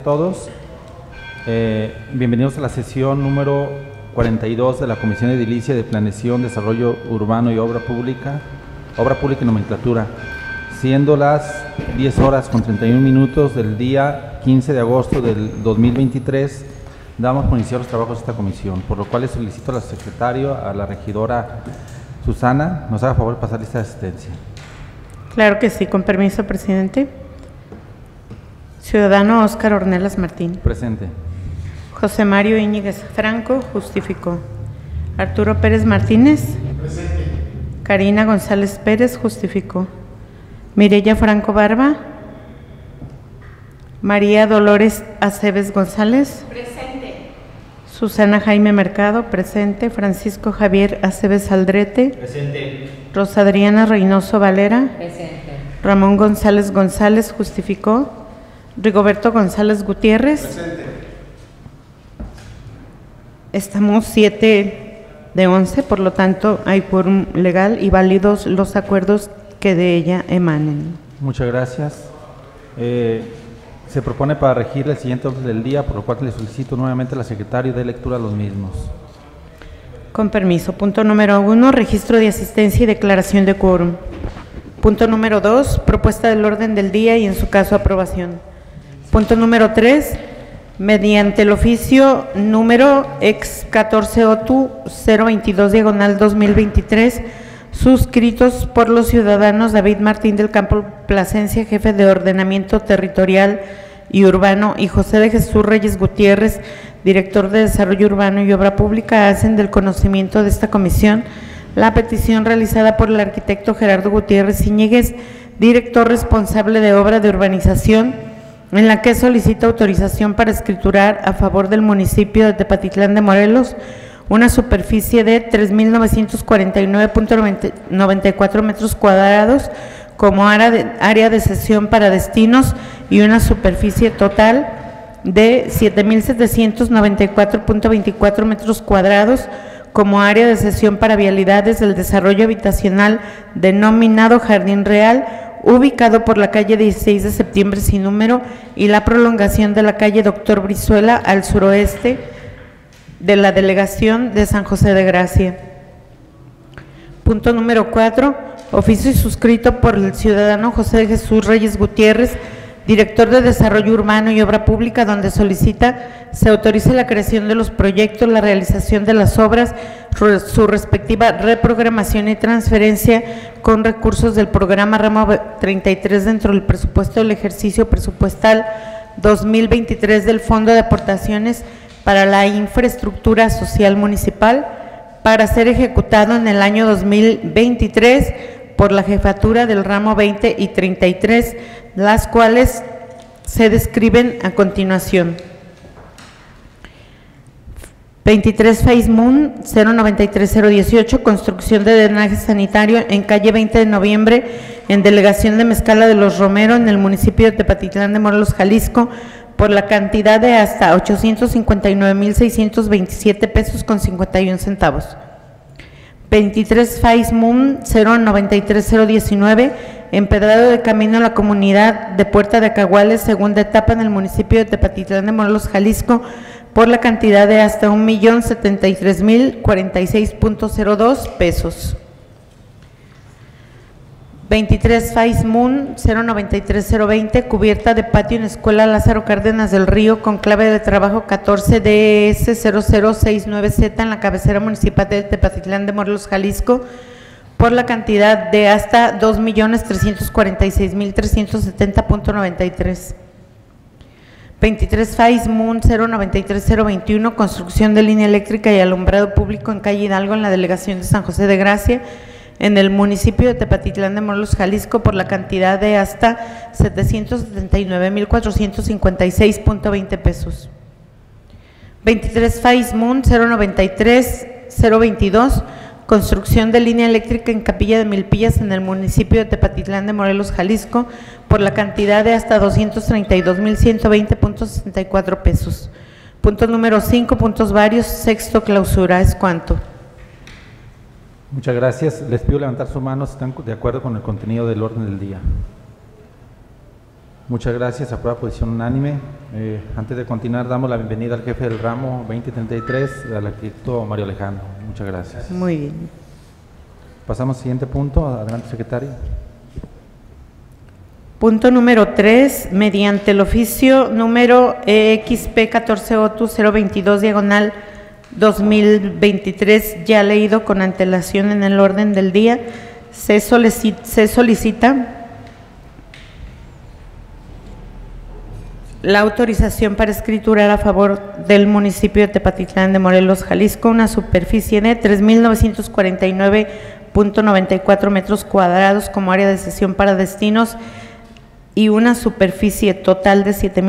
Todos, bienvenidos a la sesión número 42 de la Comisión Edilicia de Planeación, Desarrollo Urbano y Obra Pública y Nomenclatura, siendo las 10 horas con 31 minutos del día 15 de agosto del 2023, damos por iniciar los trabajos de esta comisión, por lo cual le solicito al secretario, a la regidora Susana, nos haga favor de pasar lista de asistencia. Claro que sí, con permiso, presidente. Ciudadano Óscar Ornelas Martín. Presente. José Mario Íñiguez Franco, justificó. Arturo Pérez Martínez. Presente. Karina González Pérez, justificó. Mireya Franco Barba. María Dolores Aceves González. Presente. Susana Jaime Mercado, presente. Francisco Javier Aceves Aldrete. Presente. Rosa Adriana Reynoso Valera. Presente. Ramón González González, justificó. Rigoberto González Gutiérrez. Presente. Estamos 7 de 11, por lo tanto hay quórum legal y válidos los acuerdos que de ella emanen. Muchas gracias. Se propone para regir el siguiente orden del día, por lo cual le solicito nuevamente al secretario de lectura a los mismos. Con permiso. Punto número 1, registro de asistencia y declaración de quórum. Punto número 2, propuesta del orden del día y en su caso aprobación. Punto número 3, mediante el oficio número ex 14 OTU 022/2023, suscritos por los ciudadanos David Martín del Campo Plasencia, jefe de ordenamiento territorial y urbano, y José de Jesús Reyes Gutiérrez, director de Desarrollo Urbano y Obra Pública, hacen del conocimiento de esta comisión la petición realizada por el arquitecto Gerardo Gutiérrez Íñiguez, director responsable de obra de urbanización, en la que solicita autorización para escriturar a favor del municipio de Tepatitlán de Morelos una superficie de 3.949.94 metros cuadrados como área de cesión para destinos y una superficie total de 7.794.24 metros cuadrados como área de cesión para vialidades del desarrollo habitacional denominado Jardín Real, ubicado por la calle 16 de septiembre sin número y la prolongación de la calle Doctor Brizuela al suroeste de la delegación de San José de Gracia. Punto número 4, oficio suscrito por el ciudadano José de Jesús Reyes Gutiérrez, director de Desarrollo Urbano y Obra Pública, donde solicita se autorice la creación de los proyectos, la realización de las obras, su respectiva reprogramación y transferencia con recursos del programa Ramo 33 dentro del presupuesto del ejercicio presupuestal 2023 del Fondo de Aportaciones para la Infraestructura Social Municipal, para ser ejecutado en el año 2023 por la jefatura del ramo 20 y 33, las cuales se describen a continuación. 23 Face Moon 093018, construcción de drenaje sanitario en calle 20 de noviembre, en delegación de Mezcala de los Romero, en el municipio de Tepatitlán de Morelos, Jalisco, por la cantidad de hasta 859,627 pesos con 51 centavos. 23 Face Moon 093019, empedrado de camino a la comunidad de Puerta de Acahuales, segunda etapa en el municipio de Tepatitlán de Morelos, Jalisco, por la cantidad de hasta 1,073,046.02 pesos. 23 Face Moon 093020, cubierta de patio en Escuela Lázaro Cárdenas del Río con clave de trabajo 14DS0069Z en la cabecera municipal de Tepatitlán de Morelos, Jalisco, por la cantidad de hasta 2,346,370.93. 23 Face Moon 093021, construcción de línea eléctrica y alumbrado público en calle Hidalgo, en la delegación de San José de Gracia, en el municipio de Tepatitlán de Morelos, Jalisco, por la cantidad de hasta 779,456.20 pesos. 23 Face Moon 093022, construcción de línea eléctrica en Capilla de Milpillas, en el municipio de Tepatitlán de Morelos, Jalisco, por la cantidad de hasta 232,120.64 pesos. Punto número 5, puntos varios, sexto clausura, ¿es cuánto? Muchas gracias. Les pido levantar su mano si están de acuerdo con el contenido del orden del día. Muchas gracias, aprueba posición unánime. Antes de continuar, damos la bienvenida al jefe del ramo 2033, al arquitecto Mario Alejandro. Muchas gracias. Muy bien. Pasamos al siguiente punto. Adelante, secretario. Punto número 3, mediante el oficio número EXP 14 OTU 022 diagonal 2023, ya leído con antelación en el orden del día, se solicita la autorización para escriturar a favor del municipio de Tepatitlán de Morelos, Jalisco, una superficie de 3.949.94 metros cuadrados como área de cesión para destinos y una superficie total de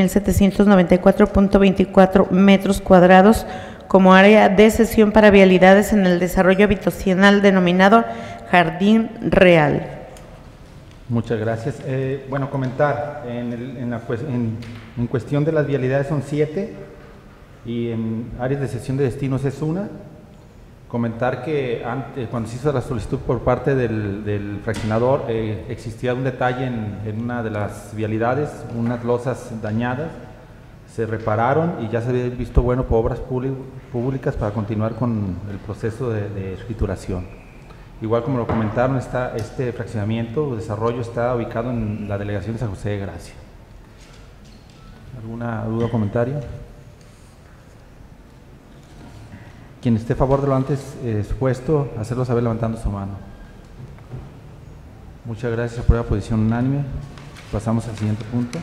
7.794.24 metros cuadrados como área de cesión para vialidades en el desarrollo habitacional denominado Jardín Real. Muchas gracias. Bueno, comentar, en cuestión de las vialidades son 7 y en áreas de cesión de destinos es 1. Comentar que antes, cuando se hizo la solicitud por parte del fraccionador, existía un detalle en una de las vialidades, unas losas dañadas, se repararon y ya se había visto bueno por obras públicas para continuar con el proceso de escrituración. Igual como lo comentaron, este fraccionamiento o desarrollo está ubicado en la delegación de San José de Gracia. ¿Alguna duda o comentario? Quien esté a favor de lo antes expuesto, hacerlo saber levantando su mano. Muchas gracias, aprueba posición unánime. Pasamos al siguiente punto.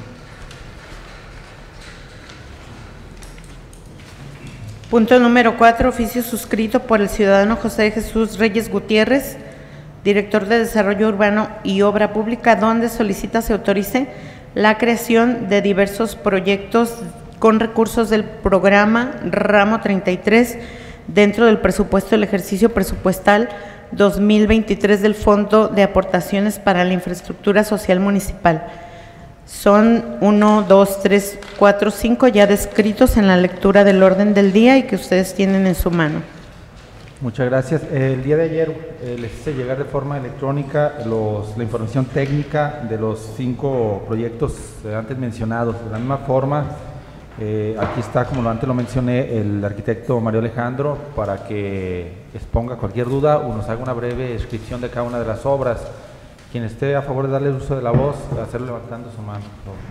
Punto número 4, oficio suscrito por el ciudadano José de Jesús Reyes Gutiérrez, director de Desarrollo Urbano y Obra Pública, donde solicita se autorice la creación de diversos proyectos con recursos del programa Ramo 33 dentro del presupuesto del ejercicio presupuestal 2023 del Fondo de Aportaciones para la Infraestructura Social Municipal. Son 1, 2, 3, 4, 5 ya descritos en la lectura del orden del día y que ustedes tienen en su mano. Muchas gracias. El día de ayer les hice llegar de forma electrónica la información técnica de los 5 proyectos antes mencionados. De la misma forma, aquí está, como antes lo mencioné, el arquitecto Mario Alejandro para que exponga cualquier duda o nos haga una breve descripción de cada una de las obras. Quien esté a favor de darle el uso de la voz, hacerlo levantando su mano, por favor.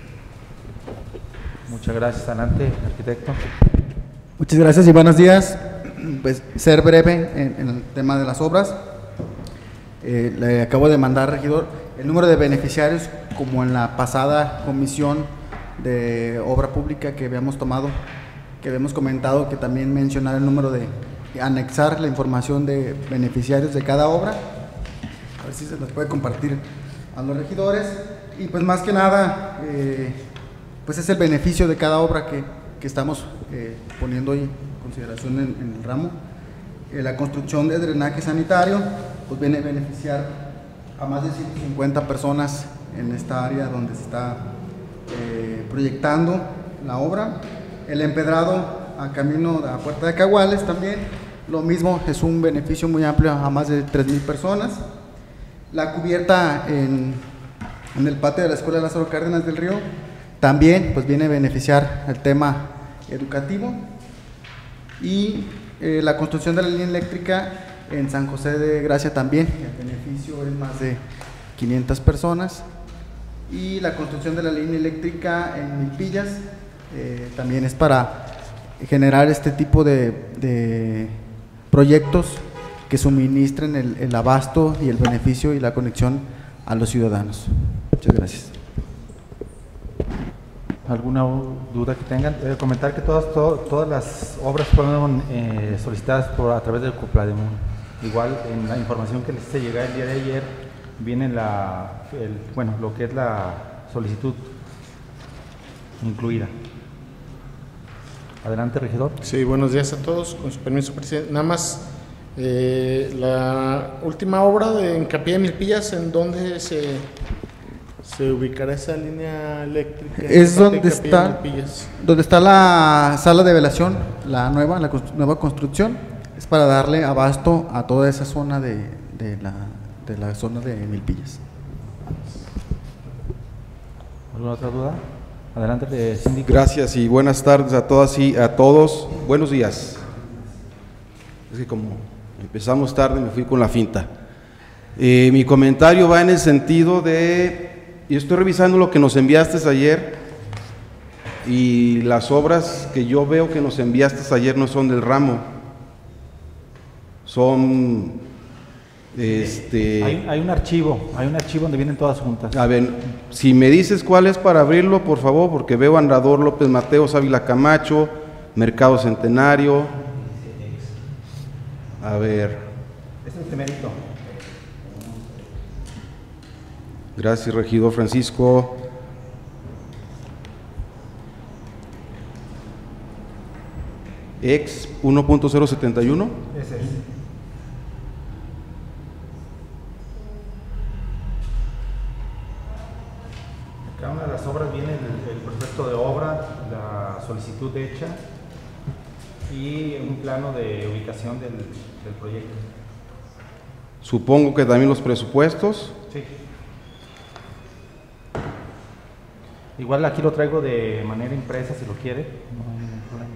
Muchas gracias. Adelante, arquitecto. Muchas gracias y buenos días. Pues ser breve en el tema de las obras. Le acabo de mandar, regidor, el número de beneficiarios como en la pasada comisión de obra pública que habíamos tomado, que habíamos comentado que también mencionar el número de anexar la información de beneficiarios de cada obra. A ver si se las puede compartir a los regidores. Y pues más que nada, pues es el beneficio de cada obra que estamos poniendo hoy en consideración en el ramo. La construcción de drenaje sanitario pues viene a beneficiar a más de 150 personas en esta área donde se está proyectando la obra. El empedrado a camino a Puerta de Caguales también, lo mismo, es un beneficio muy amplio a más de 3,000 personas. La cubierta en el patio de la Escuela Lázaro Cárdenas del Río también pues viene a beneficiar el tema educativo. Y la construcción de la línea eléctrica en San José de Gracia también, el beneficio es más de 500 personas. Y la construcción de la línea eléctrica en Milpillas también es para generar este tipo de proyectos que suministren el abasto y el beneficio y la conexión a los ciudadanos. Muchas gracias. ¿Alguna duda que tengan? Comentar que todas las obras fueron solicitadas a través del Coplademun. Igual en la información que les hice llegar el día de ayer viene lo que es la solicitud incluida. Adelante, regidor. Sí, buenos días a todos. Con su permiso, presidente. Nada más, la última obra de hincapié de Milpillas, ¿en dónde se ubicará esa línea eléctrica? Es donde está la sala de velación, la nueva construcción. Es para darle abasto a toda esa zona de la zona de Milpillas. ¿Alguna otra duda? Adelante, síndico. Gracias y buenas tardes a todas y a todos. Buenos días. Es que como empezamos tarde me fui con la finta. Mi comentario va en el sentido de, y estoy revisando lo que nos enviaste ayer, y las obras que yo veo que nos enviaste ayer no son del ramo, son Hay un archivo donde vienen todas juntas. A ver, si me dices cuál es para abrirlo, por favor, porque veo Andrador López Mateos, Ávila Camacho, Mercado Centenario. A ver. Este es el temerito. Gracias, regidor Francisco. Ex 1.071. Ese es. Cada una de las obras viene el prospecto de obra, la solicitud hecha y un plano de ubicación del proyecto. Supongo que también los presupuestos. Sí. Igual aquí lo traigo de manera impresa si lo quiere. No hay ningún problema.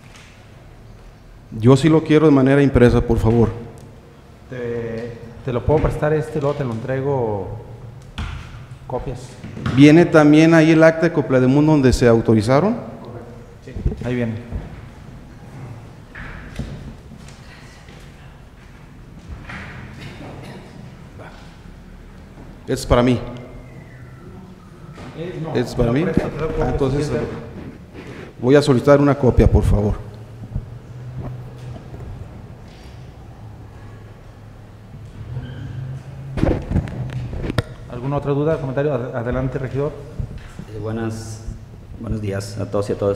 Yo sí lo quiero de manera impresa, por favor. Te lo puedo prestar luego te lo entrego copias. ¿Viene también ahí el acta de Coplademundo donde se autorizaron? Sí, ahí viene. Es para mí. No, ¿Es para mí? Te lo presto, Entonces si quieres. voy a solicitar una copia, por favor. ¿Alguna otra duda, comentario? Adelante, regidor. Buenos días a todos y a todas.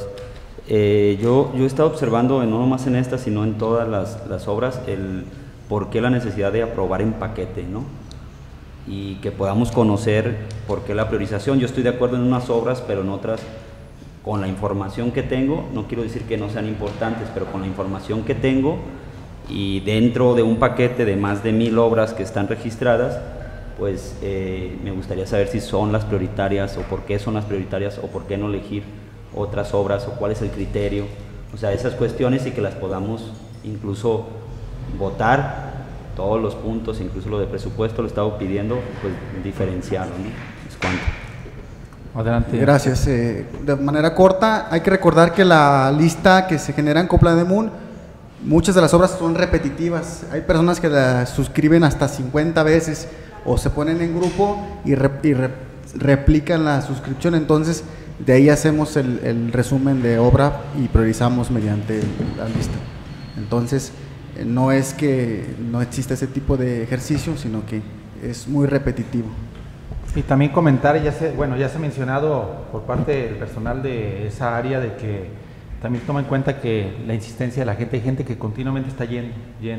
Yo he estado observando, no nomás en esta, sino en todas las obras, el por qué la necesidad de aprobar en paquete, ¿no? Y que podamos conocer por qué la priorización. Yo estoy de acuerdo en unas obras, pero en otras, con la información que tengo, no quiero decir que no sean importantes, pero con la información que tengo y dentro de un paquete de más de 1000 obras que están registradas, pues me gustaría saber si son las prioritarias o por qué son las prioritarias o por qué no elegir otras obras o cuál es el criterio, o sea, esas cuestiones y que las podamos incluso votar todos los puntos, incluso lo de presupuesto lo he estado pidiendo, pues diferenciarlo, ¿no? Es cuanto. Adelante. Gracias. De manera corta, hay que recordar que la lista que se genera en Coplademun, muchas de las obras son repetitivas. Hay personas que la suscriben hasta 50 veces o se ponen en grupo y replican la suscripción. Entonces, de ahí hacemos el resumen de obra y priorizamos mediante la lista. Entonces, no es que no exista ese tipo de ejercicio, sino que es muy repetitivo. Y también comentar, ya se ha mencionado por parte del personal de esa área de que también toma en cuenta que la insistencia de la gente, hay gente que continuamente está yendo.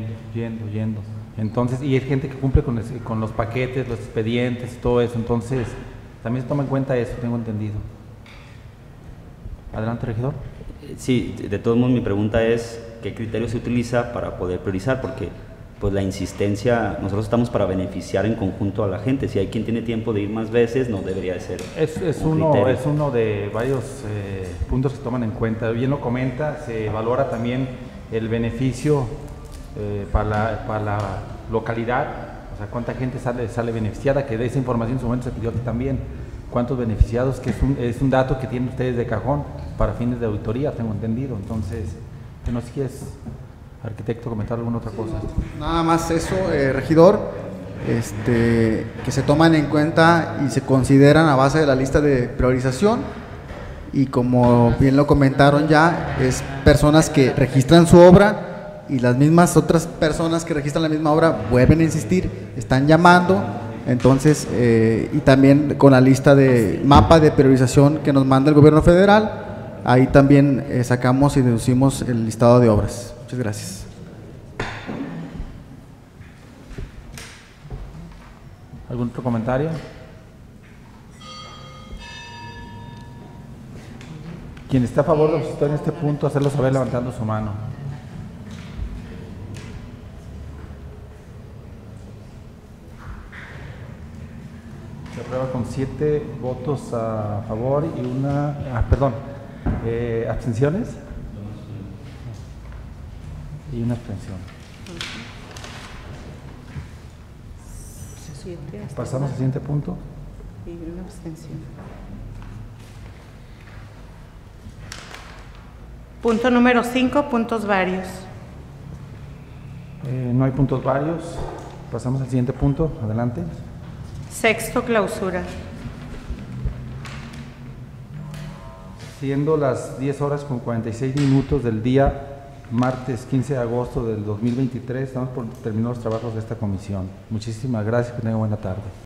Entonces, y hay gente que cumple con los paquetes, los expedientes y todo eso, entonces también se toma en cuenta eso, tengo entendido. Adelante, regidor. Sí, de todos modos mi pregunta es qué criterio se utiliza para poder priorizar, porque pues la insistencia, nosotros estamos para beneficiar en conjunto a la gente. Si hay quien tiene tiempo de ir más veces, no debería de ser Es uno de varios puntos que se toman en cuenta. Bien lo comenta, se valora también el beneficio para la localidad, o sea, cuánta gente sale beneficiada, que de esa información en su momento se pidió aquí también, cuántos beneficiados, que es un dato que tienen ustedes de cajón para fines de auditoría, tengo entendido. Entonces, que no sé si quieres, arquitecto, comentar alguna otra cosa. Nada más eso, regidor, que se toman en cuenta y se consideran a base de la lista de priorización, y como bien lo comentaron ya, es personas que registran su obra y las mismas otras personas que registran la misma obra vuelven a insistir, están llamando. Entonces, y también con la lista de mapa de priorización que nos manda el gobierno federal, ahí también sacamos y deducimos el listado de obras. Muchas gracias. ¿Algún otro comentario? Quien está a favor de los en este punto, hacerlo saber levantando su mano. Se aprueba con 7 votos a favor y abstenciones y una abstención. Pasamos al siguiente punto. Y una abstención. Punto número 5, puntos varios. No hay puntos varios. Pasamos al siguiente punto. Adelante. Sexto, clausura. Siendo las 10 horas con 46 minutos del día martes 15 de agosto del 2023, estamos por terminar los trabajos de esta comisión. Muchísimas gracias, que tengan buena tarde.